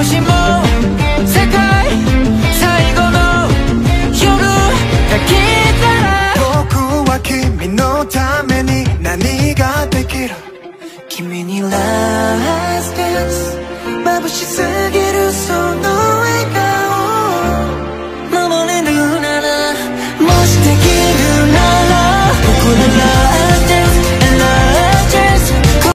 しも世界最後の夜が来たら僕は君のために何ができる君にラストダンス眩しす